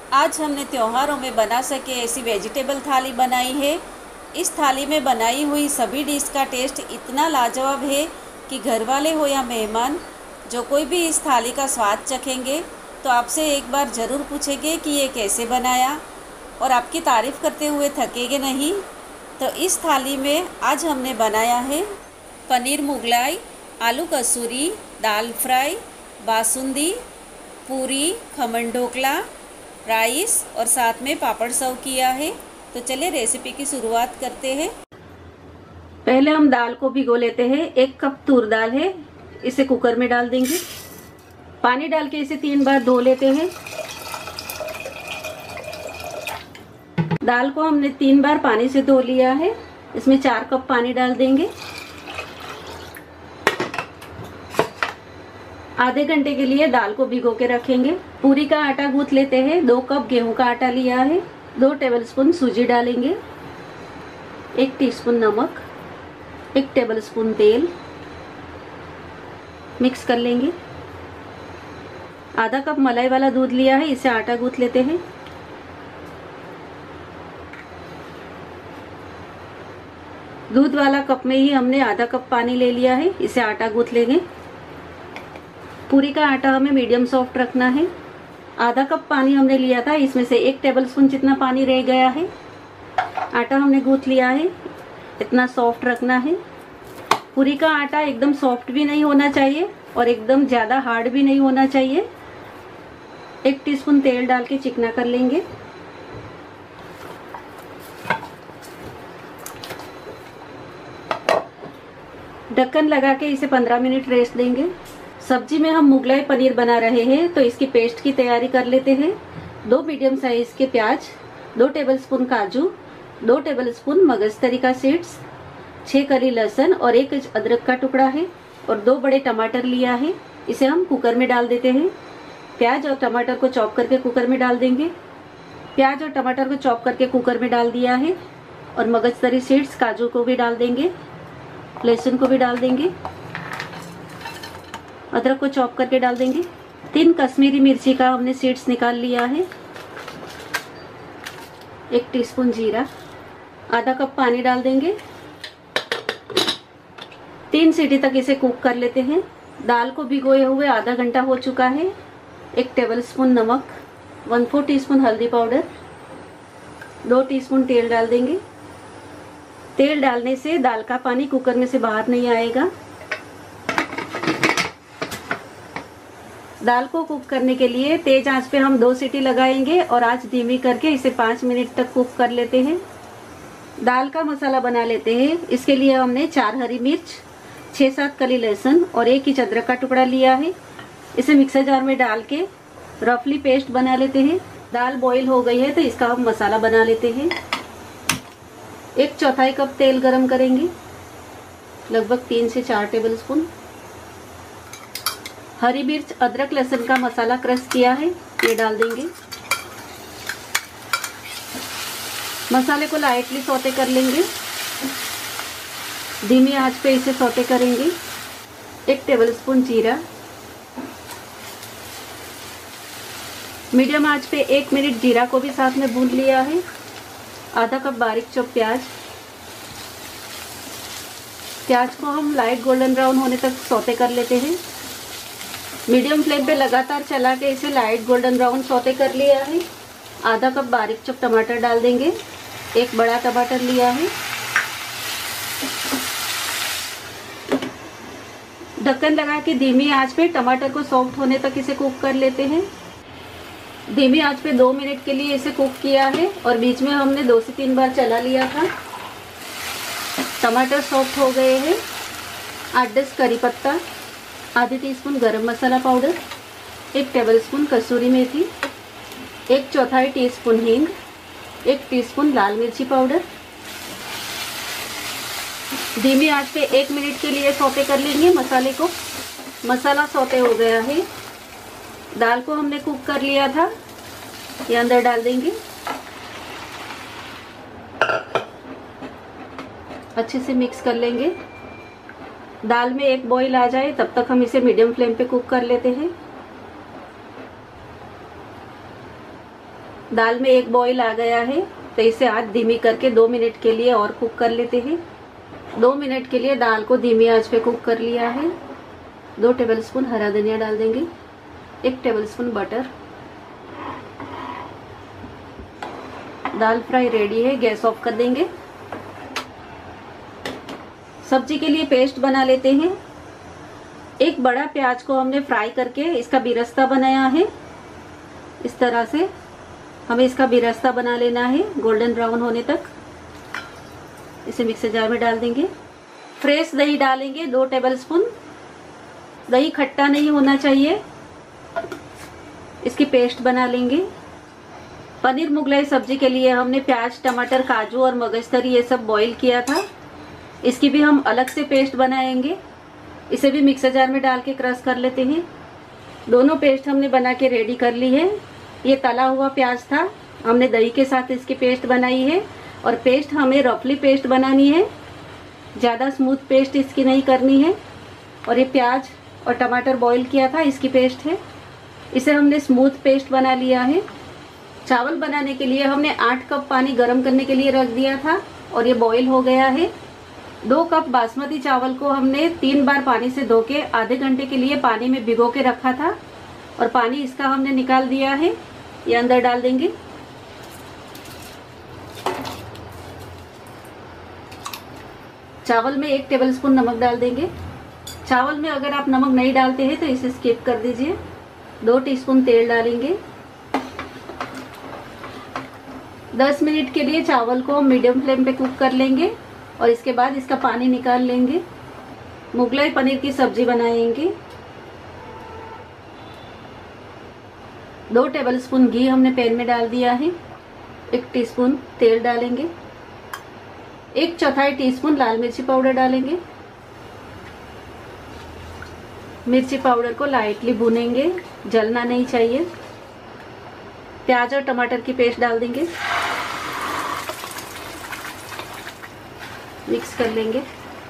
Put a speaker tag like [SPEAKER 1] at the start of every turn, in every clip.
[SPEAKER 1] आज हमने त्योहारों में बना सके ऐसी वेजिटेबल थाली बनाई है। इस थाली में बनाई हुई सभी डिश का टेस्ट इतना लाजवाब है कि घर वाले हो या मेहमान, जो कोई भी इस थाली का स्वाद चखेंगे तो आपसे एक बार ज़रूर पूछेंगे कि ये कैसे बनाया, और आपकी तारीफ़ करते हुए थकेंगे नहीं। तो इस थाली में आज हमने बनाया है पनीर मुगलाई, आलू कसूरी, दाल फ्राई, बासुंदी, पूरी, खमन ढोकला, राइस और साथ में पापड़ सर्व किया है। तो चलिए रेसिपी की शुरुआत करते हैं। पहले हम दाल को भिगो लेते हैं। 1 कप तूर दाल है, इसे कुकर में डाल देंगे। पानी डाल के इसे 3 बार धो लेते हैं। दाल को हमने 3 बार पानी से धो लिया है। इसमें 4 कप पानी डाल देंगे। आधे घंटे के लिए दाल को भिगो के रखेंगे। पूरी का आटा गूंथ लेते हैं। 2 कप गेहूं का आटा लिया है। 2 टेबलस्पून सूजी डालेंगे। 1 टीस्पून नमक, 1 टेबलस्पून तेल, मिक्स कर लेंगे। आधा कप मलाई वाला दूध लिया है, इसे आटा गूंथ लेते हैं। दूध वाला कप में ही हमने आधा कप पानी ले लिया है, इसे आटा गूंथ लेंगे। पूरी का आटा हमें मीडियम सॉफ्ट रखना है। आधा कप पानी हमने लिया था, इसमें से 1 टेबलस्पून जितना पानी रह गया है। आटा हमने गूंथ लिया है, इतना सॉफ्ट रखना है। पूरी का आटा एकदम सॉफ्ट भी नहीं होना चाहिए और एकदम ज्यादा हार्ड भी नहीं होना चाहिए। 1 टीस्पून तेल डाल के चिकना कर लेंगे। ढक्कन लगा के इसे 15 मिनट रेस्ट देंगे। सब्जी में हम मुगलाई पनीर बना रहे हैं, तो इसकी पेस्ट की तैयारी कर लेते हैं। 2 मीडियम साइज के प्याज, 2 टेबलस्पून काजू, 2 टेबलस्पून मगजतरी का सीड्स, 6 कली लहसुन और 1 इंच अदरक का टुकड़ा है और 2 बड़े टमाटर लिया है। इसे हम कुकर में डाल देते हैं। प्याज और टमाटर को चॉप करके कुकर में डाल देंगे। प्याज और टमाटर को चॉप करके कुकर में डाल दिया है और मगजतरी सीड्स, काजू को भी डाल देंगे, लहसुन को भी डाल देंगे, अदरक को चॉप करके डाल देंगे। 3 कश्मीरी मिर्ची का हमने सीड्स निकाल लिया है। 1 टीस्पून जीरा, आधा कप पानी डाल देंगे। 3 सीटी तक इसे कुक कर लेते हैं। दाल को भिगोए हुए आधा घंटा हो चुका है। 1 टेबलस्पून नमक, 1/4 टीस्पून हल्दी पाउडर, 2 टीस्पून तेल डाल देंगे। तेल डालने से दाल का पानी कुकर में से बाहर नहीं आएगा। दाल को कुक करने के लिए तेज आंच पे हम 2 सीटी लगाएंगे और आंच धीमी करके इसे 5 मिनट तक कुक कर लेते हैं। दाल का मसाला बना लेते हैं। इसके लिए हमने 4 हरी मिर्च, 6-7 कली लहसुन और 1 इंच अदरक का टुकड़ा लिया है। इसे मिक्सर जार में डाल के रफली पेस्ट बना लेते हैं। दाल बॉईल हो गई है तो इसका हम मसाला बना लेते हैं। 1/4 कप तेल गरम करेंगे, लगभग 3 से 4 टेबलस्पून। हरी मिर्च, अदरक, लहसुन का मसाला क्रश किया है, ये डाल देंगे। मसाले को लाइटली सौते कर लेंगे। धीमी आंच पे इसे सौते करेंगे। 1 टेबलस्पून जीरा, मीडियम आंच पे 1 मिनट जीरा को भी साथ में भून लिया है। आधा कप बारीक चॉप प्याज। प्याज को हम लाइट गोल्डन ब्राउन होने तक सौते कर लेते हैं। मीडियम फ्लेम पे लगातार चला के इसे लाइट गोल्डन ब्राउन सौते कर लिया है। आधा कप बारीक चॉप टमाटर डाल देंगे। 1 बड़ा टमाटर लिया है। ढक्कन लगा के धीमी आंच पे टमाटर को सॉफ्ट होने तक इसे कुक कर लेते हैं। धीमी आंच पे 2 मिनट के लिए इसे कुक किया है और बीच में हमने 2 से 3 बार चला लिया था। टमाटर सॉफ्ट हो गए हैं। 8-10 करी पत्ता, आधी teaspoon garam masala powder, 1 tablespoon कसूरी मेथी, 1/4 टीस्पून हींग, 1 टीस्पून लाल मिर्ची पाउडर। धीमी आंच पे 1 मिनट के लिए सौते कर लेंगे मसाले को। मसाला सौते हो गया है। दाल को हमने कुक कर लिया था, ये अंदर डाल देंगे। अच्छे से मिक्स कर लेंगे। दाल में 1 बॉईल आ जाए तब तक हम इसे मीडियम फ्लेम पे कुक कर लेते हैं। दाल में एक बॉईल आ गया है, तो इसे आंच धीमी करके 2 मिनट के लिए और कुक कर लेते हैं। 2 मिनट के लिए दाल को धीमी आंच पे कुक कर लिया है। 2 टेबलस्पून हरा धनिया डाल देंगे, 1 tablespoon butter. Dal fry ready है, गैस ऑफ कर देंगे। सब्जी के लिए पेस्ट बना लेते हैं। एक बड़ा प्याज को हमने फ्राई करके इसका बिरस्ता बनाया है। इस तरह से हमें इसका बिरस्ता बना लेना है गोल्डन ब्राउन होने तक। इसे मिक्सर जार में डाल देंगे। फ्रेश दही डालेंगे 2 टेबलस्पून। दही खट्टा नहीं होना चाहिए। इसकी पेस्ट बना लेंगे। पनीर मुगलाई सब्जी के लिए हमने प्याज, टमाटर, काजू और मगजतरी ये सब बॉईल किया था। इसकी भी हम अलग से पेस्ट बनाएंगे। इसे भी मिक्सर जार में डाल के क्रश कर लेते हैं। दोनों पेस्ट हमने बना के रेडी कर ली है। ये तला हुआ प्याज था, हमने दही के साथ इसकी पेस्ट बनाई है। और पेस्ट हमें रफली पेस्ट बनानी है, ज़्यादा स्मूथ पेस्ट इसकी नहीं करनी है। और ये प्याज और टमाटर बॉईल किया था, इसकी पेस्ट है। इसे हमने स्मूथ पेस्ट बना लिया है। चावल बनाने के लिए हमने 8 कप पानी गर्म करने के लिए रख दिया था और ये बॉईल हो गया है। 2 कप बासमती चावल को हमने 3 बार पानी से धो के आधे घंटे के लिए पानी में भिगो के रखा था और पानी इसका हमने निकाल दिया है। ये अंदर डाल देंगे। चावल में 1 टेबलस्पून नमक डाल देंगे। चावल में अगर आप नमक नहीं डालते हैं तो इसे स्किप कर दीजिए। 2 टीस्पून तेल डालेंगे। 10 मिनट के लिए चावल को मीडियम फ्लेम पे कुक कर लेंगे और इसके बाद इसका पानी निकाल लेंगे। मुगलाई पनीर की सब्जी बनाएंगे। 2 टेबलस्पून घी हमने पैन में डाल दिया है। 1 टीस्पून तेल डालेंगे। 1/4 टीस्पून लाल मिर्ची पाउडर डालेंगे। मिर्ची पाउडर को लाइटली भूनेंगे, जलना नहीं चाहिए। प्याज और टमाटर की पेस्ट डाल देंगे, मिक्स कर लेंगे।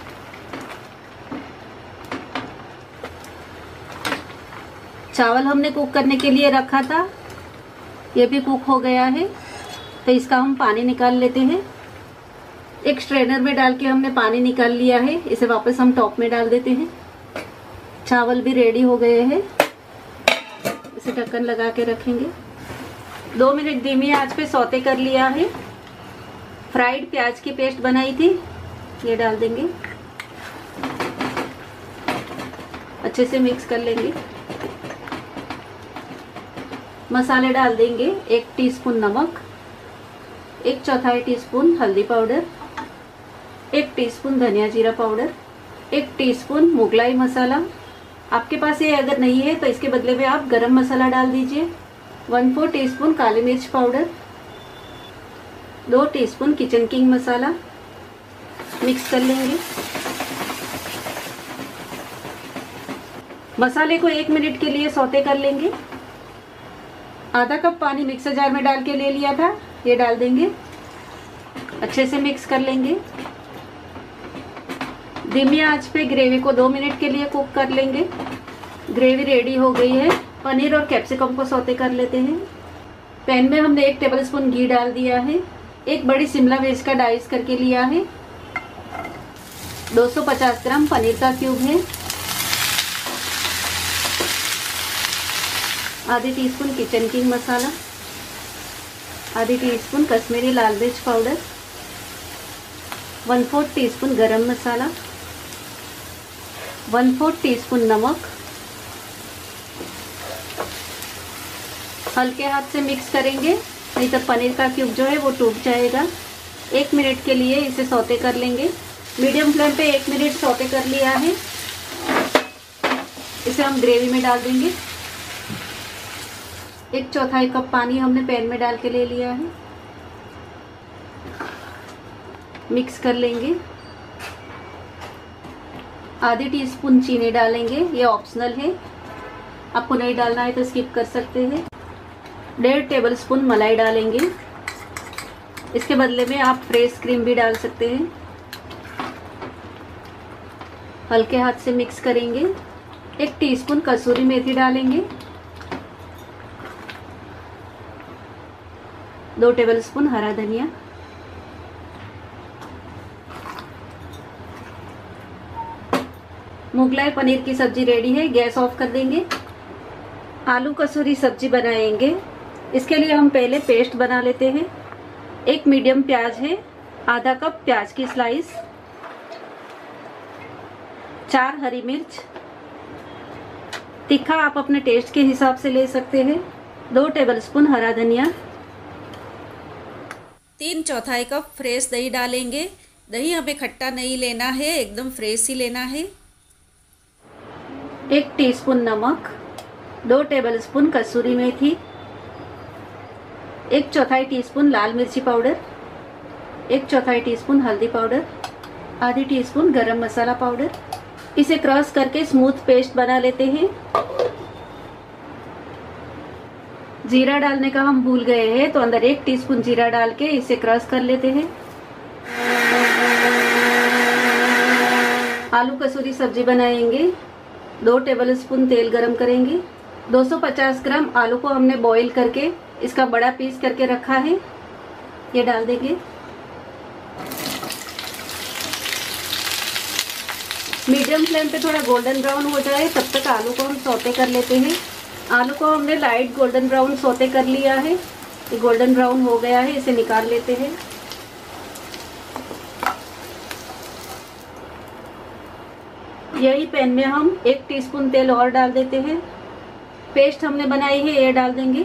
[SPEAKER 1] चावल हमने कुक करने के लिए रखा था, ये भी कुक हो गया है, तो इसका हम पानी निकाल लेते हैं। एक स्ट्रेनर में डाल के हमने पानी निकाल लिया है, इसे वापस हम टॉप में डाल देते हैं। चावल भी रेडी हो गए हैं, इसे ढक्कन लगा के रखेंगे। 2 मिनट धीमी आंच पे सौते कर लिया है। फ्राइड प्याज की पेस्ट बनाई थी, ये डाल देंगे। अच्छे से मिक्स कर लेंगे। मसाले डाल देंगे। 1 टीस्पून नमक, 1/4 टीस्पून हल्दी पाउडर, 1 टीस्पून धनिया जीरा पाउडर, 1 टीस्पून मुगलाई मसाला। आपके पास ये अगर नहीं है तो इसके बदले में आप गरम मसाला डाल दीजिए। 1/4 टीस्पून काली मिर्च powder, 2 teaspoon Kitchen King masala. Mix कर लेंगे। मसाले को 1 मिनट के लिए सौते कर लेंगे। आधा कप पानी मिक्सर जार में डाल के ले लिया था, ये डाल देंगे। अच्छे से मिक्स कर लेंगे। धीमी आंच पे ग्रेवी को 2 मिनट के लिए कुक कर लेंगे। ग्रेवी रेडी हो गई है। पनीर और कैप्सिकम को सौते कर लेते हैं। पैन में हमने 1 टेबलस्पून घी डाल दिया है। 1 बड़ी शिमला मिर्च का डाइस करके लिया है। 250 ग्राम पनीर का क्यूब है। आधी टीस्पून किचन किंग मसाला, आधी टीस्पून कश्मीरी लाल मिर्च पाउडर, 1/4 टीस्पून गरम मसाला, 1/4 टीस्पून नमक। हल्के हाथ से मिक्स करेंगे, नहीं तो पनीर का क्यूब जो है वो टूट जाएगा। 1 मिनट के लिए इसे सौते कर लेंगे। मीडियम फ्लेम पे 1 मिनट सौते कर लिया है। इसे हम ग्रेवी में डाल देंगे। 1/4 कप पानी हमने पैन में डाल के ले लिया है। मिक्स कर लेंगे। आधी टीस्पून चीनी डालेंगे, ये ऑप्शनल है, आपको नहीं डालना है तो स्किप कर सकते हैं। 1.5 टेबलस्पून मलाई डालेंगे, इसके बदले में आप फ्रेश क्रीम भी डाल सकते हैं। हल्के हाथ से मिक्स करेंगे। 1 टीस्पून कसूरी मेथी डालेंगे। 2 टेबलस्पून हरा धनिया, मुगलाई पनीर की सब्जी रेडी है। गैस ऑफ कर देंगे। आलू कसूरी सब्जी बनाएंगे। इसके लिए हम पहले पेस्ट बना लेते हैं। 1 मीडियम प्याज है, आधा कप प्याज की स्लाइस, 4 हरी मिर्च, तीखा आप अपने टेस्ट के हिसाब से ले सकते हैं, 2 टेबलस्पून हरा धनिया, 3/4 कप फ्रेश दही डालेंगे। दही हमें खट्टा नहीं लेना है, एकदम फ्रेश ही लेना है। 1 टीस्पून नमक, 2 टेबलस्पून कसूरी मेथी, 1/4 टीस्पून लाल मिर्ची पाउडर, 1/4 टीस्पून हल्दी पाउडर, आधी टीस्पून गरम मसाला पाउडर। इसे क्रश करके स्मूथ पेस्ट बना लेते हैं। जीरा डालने का हम भूल गए हैं, तो अंदर 1 टीस्पून जीरा डाल के इसे क्रश कर लेते हैं। आलू कसूरी सब्जी बनाएंगे। 2 टेबलस्पून तेल गरम करेंगे। 250 ग्राम आलू को हमने बॉईल करके इसका बड़ा पीस करके रखा है, ये डाल देंगे। मीडियम फ्लेम पे थोड़ा गोल्डन ब्राउन हो जाए तब तक आलू को हम सौते कर लेते हैं। आलू को हमने लाइट गोल्डन ब्राउन सौते कर लिया है, ये गोल्डन ब्राउन हो गया है, इसे निकाल लेते हैं। यही पैन में हम 1 टीस्पून तेल और डाल देते हैं। पेस्ट हमने बनाई है ये डाल देंगे।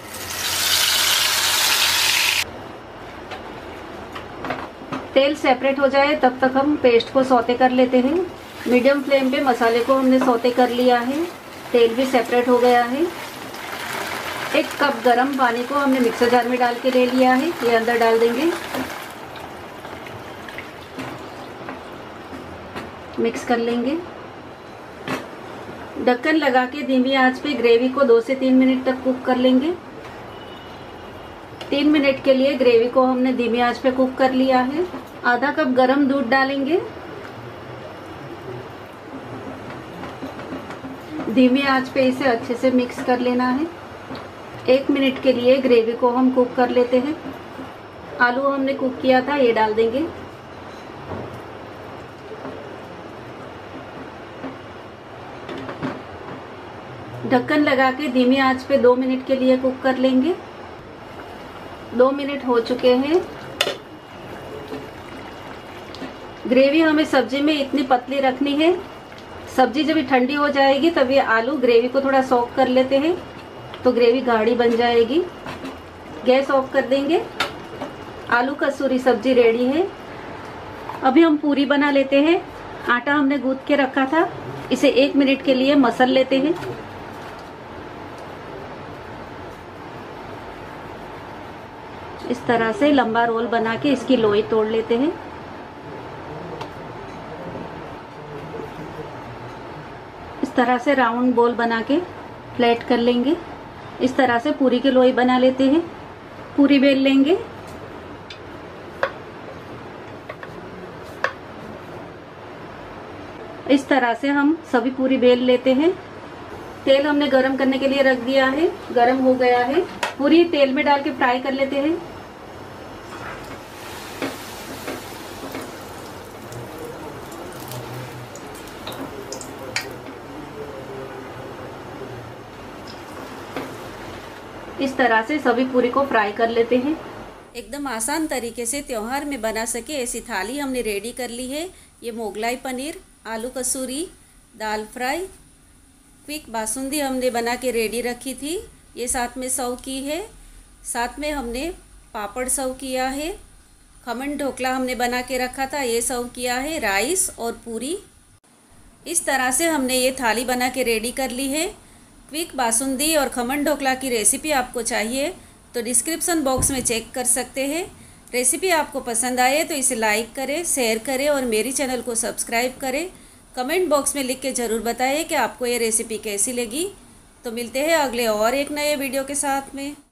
[SPEAKER 1] तेल सेपरेट हो जाए तब तक हम पेस्ट को सौते कर लेते हैं। मीडियम फ्लेम पे मसाले को हमने सौते कर लिया है, तेल भी सेपरेट हो गया है। 1 कप गरम पानी को हमने मिक्सर जार में डाल के ले लिया है, ये अंदर डाल देंगे। मिक्स कर लेंगे। ढक्कन लगा के धीमी आंच पे ग्रेवी को 2 से 3 मिनट तक कुक कर लेंगे। 3 मिनट के लिए ग्रेवी को हमने धीमी आंच पे कुक कर लिया है। आधा कप गरम दूध डालेंगे। धीमी आंच पे इसे अच्छे से मिक्स कर लेना है। 1 मिनट के लिए ग्रेवी को हम कुक कर लेते हैं। आलू हमने कुक किया था, ये डाल देंगे। ढक्कन लगा के धीमी आंच पे 2 मिनट के लिए कुक कर लेंगे। 2 मिनट हो चुके हैं। ग्रेवी हमें सब्जी में इतनी पतली रखनी है, सब्जी जब ठंडी हो जाएगी तब ये आलू ग्रेवी को थोड़ा सॉक कर लेते हैं, तो ग्रेवी गाढ़ी बन जाएगी। गैस ऑफ कर देंगे। आलू कसूरी सब्जी रेडी है। अभी हम पूरी बना लेते हैं। आटा हमने गूंथ के रखा था, इसे 1 मिनट के लिए मसल लेते हैं। इस तरह से लंबा रोल बना के इसकी लोई तोड़ लेते हैं। इस तरह से राउंड बॉल बना के फ्लैट कर लेंगे। इस तरह से पूरी की लोई बना लेते हैं। पूरी बेल लेंगे। इस तरह से हम सभी पूरी बेल लेते हैं। तेल हमने गरम करने के लिए रख दिया है, गरम हो गया है। पूरी तेल में डाल के फ्राई कर लेते हैं। इस तरह से सभी पूरी को फ्राई कर लेते हैं। एकदम आसान तरीके से त्योहार में बना सके ऐसी थाली हमने रेडी कर ली है। ये मोगलाई पनीर, आलू कसूरी, दाल फ्राई, क्विक बासुंदी हमने बना के रेडी रखी थी, ये साथ में सर्व की है। साथ में हमने पापड़ सर्व किया है। खमन ढोकला हमने बना के रखा था, ये सर्व किया है। राइस और पूरी, इस तरह से हमने ये थाली बना के रेडी कर ली है। क्विक बासुंदी और खमन ढोकला की रेसिपी आपको चाहिए तो डिस्क्रिप्शन बॉक्स में चेक कर सकते हैं। रेसिपी आपको पसंद आए तो इसे लाइक करें, शेयर करें और मेरी चैनल को सब्सक्राइब करें। कमेंट बॉक्स में लिख के ज़रूर बताइए कि आपको ये रेसिपी कैसी लगी। तो मिलते हैं अगले और एक नए वीडियो के साथ में।